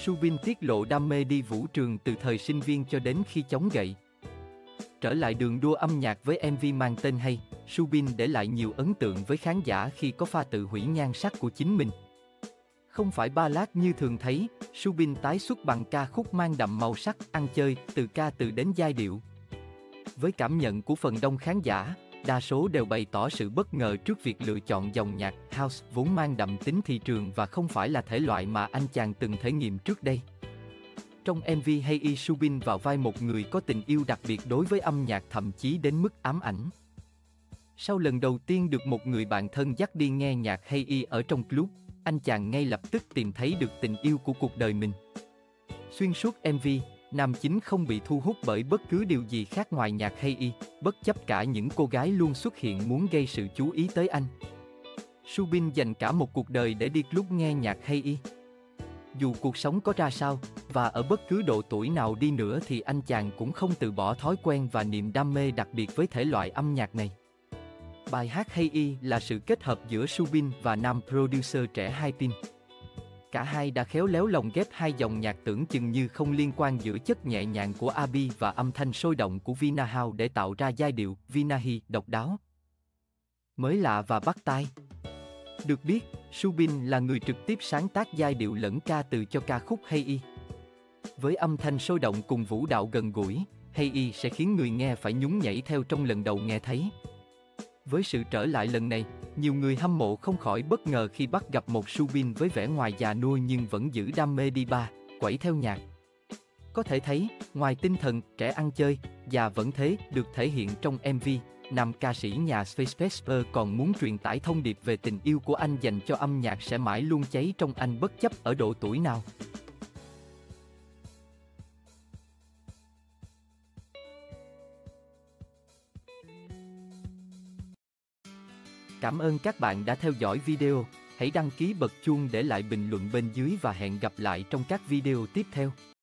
Subin tiết lộ đam mê đi vũ trường từ thời sinh viên cho đến khi chống gậy. Trở lại đường đua âm nhạc với MV mang tên hay, Subin để lại nhiều ấn tượng với khán giả khi có pha tự hủy nhan sắc của chính mình. Không phải ballad như thường thấy, Subin tái xuất bằng ca khúc mang đậm màu sắc, ăn chơi, từ ca từ đến giai điệu. Với cảm nhận của phần đông khán giả, đa số đều bày tỏ sự bất ngờ trước việc lựa chọn dòng nhạc house vốn mang đậm tính thị trường và không phải là thể loại mà anh chàng từng thể nghiệm trước đây. Trong MV Hey, Subin vào vai một người có tình yêu đặc biệt đối với âm nhạc, thậm chí đến mức ám ảnh. Sau lần đầu tiên được một người bạn thân dắt đi nghe nhạc Hey ở trong club, anh chàng ngay lập tức tìm thấy được tình yêu của cuộc đời mình. Xuyên suốt MV, nam chính không bị thu hút bởi bất cứ điều gì khác ngoài nhạc Hey, bất chấp cả những cô gái luôn xuất hiện muốn gây sự chú ý tới anh. Subin dành cả một cuộc đời để đi club nghe nhạc Hey. Dù cuộc sống có ra sao, và ở bất cứ độ tuổi nào đi nữa thì anh chàng cũng không từ bỏ thói quen và niềm đam mê đặc biệt với thể loại âm nhạc này. Bài hát Hey là sự kết hợp giữa Subin và nam producer trẻ Hypin. Cả hai đã khéo léo lồng ghép hai dòng nhạc tưởng chừng như không liên quan giữa chất nhẹ nhàng của Abi và âm thanh sôi động của Vinahau để tạo ra giai điệu Vinahi độc đáo, mới lạ và bắt tai. Được biết, Subin là người trực tiếp sáng tác giai điệu lẫn ca từ cho ca khúc Hey. Với âm thanh sôi động cùng vũ đạo gần gũi, Hey sẽ khiến người nghe phải nhún nhảy theo trong lần đầu nghe thấy. Với sự trở lại lần này, nhiều người hâm mộ không khỏi bất ngờ khi bắt gặp một Subin với vẻ ngoài già nua nhưng vẫn giữ đam mê đi bar, quẩy theo nhạc. Có thể thấy, ngoài tinh thần trẻ ăn chơi, già vẫn thế được thể hiện trong MV, nam ca sĩ nhà Space Vesper còn muốn truyền tải thông điệp về tình yêu của anh dành cho âm nhạc sẽ mãi luôn cháy trong anh bất chấp ở độ tuổi nào. Cảm ơn các bạn đã theo dõi video, hãy đăng ký bật chuông để lại bình luận bên dưới và hẹn gặp lại trong các video tiếp theo.